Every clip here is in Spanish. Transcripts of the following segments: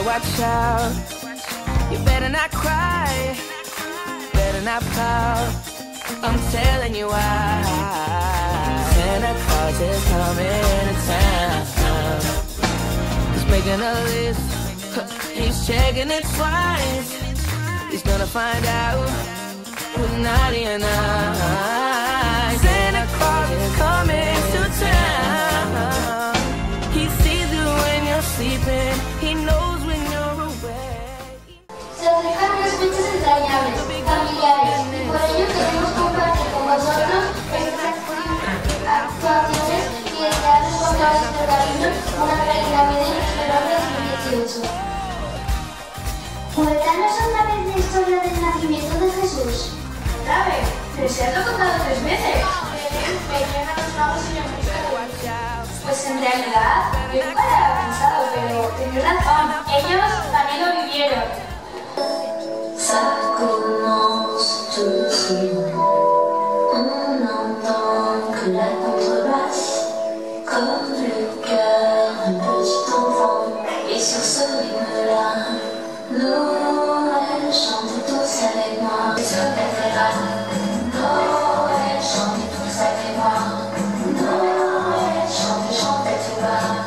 better watch out. You better not cry, better not pout. I'm telling you why. Santa Claus is coming to town. He's making a list, he's checking it twice. He's gonna find out who's naughty and nice. Santa Claus is coming to town. He sees you when you're sleeping, he knows when you're awake. Se acercan unas fechas entrañables, familiares, y por ello queremos compartir con vosotros estas actuaciones y desearles con todo nuestro cariño una feliz Navidad y esperable 2018. Cuéntanos otra vez la historia del nacimiento de Jesús. ¿Otra vez? Pero se ha tocado 3 veces. Venían a los magos y no Pues en realidad, yo nunca lo había pensado, pero tenés razón. Ellos también lo vivieron. Ça commence toujours. On entend que la contrebasse, comme le cœur d'un petit enfant. Et sur ce rythme-là, Noël, chantez tous avec moi. Sur la terrasse, Noël, chantez tous avec moi. Noël, chantez, chantez tout bas.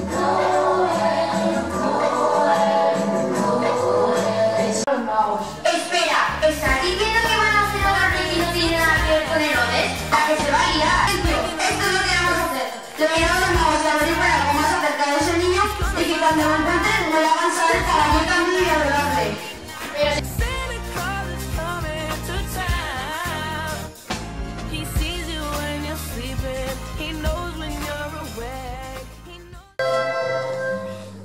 ¿Estás diciendo que van a hacer otra vez y no tiene nada que ver con Herodes? ¿La que se va a liar? Esto es lo que vamos a hacer. Le pedimos a los magos a abrir para algo más acerca de ese niño y que cuando lo encuentren no le hagan saber para muy camino y adorarle. Pero Santa Claus is coming to town. He sees you when you're sleeping, he knows when you're awake. He knows.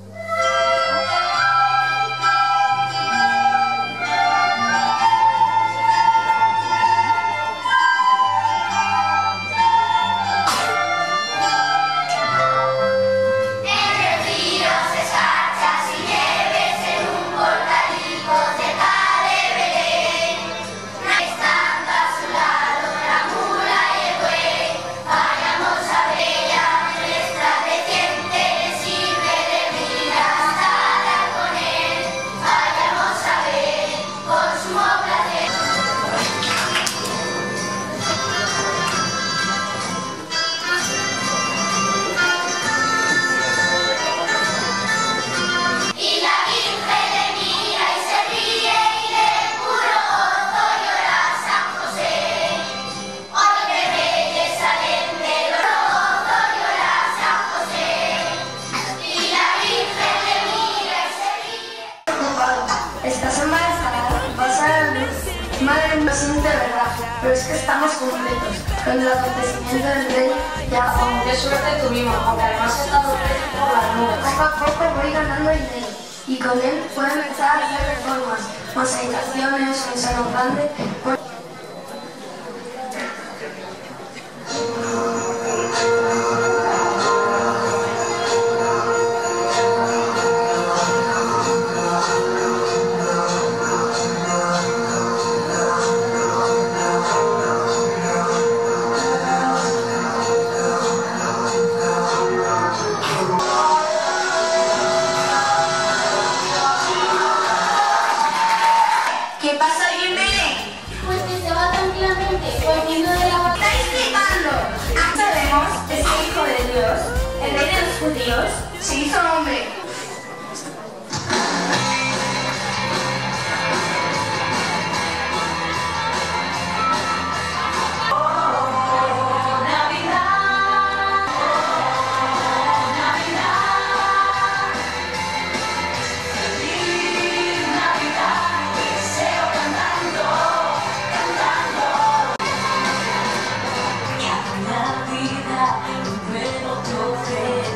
estás embarazada, vas a dar luz. Madre, no siento de verdad, pero es que estamos completos. Con el acontecimiento del rey, ya, Qué suerte tuvimos, aunque además he estado preso por las nubes. poco a poco voy ganando dinero. Y con él puedo empezar a hacer reformas, más habitaciones, un salón grande. ¿Qué pasa ahí en Belén? Pues que se va tranquilamente, volviendo de la batalla. ¿Estáis flipando? Sabemos, es el Hijo de Dios, el Rey de los judíos, se hizo hombre.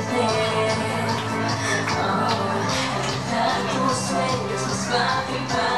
Sueños nos va a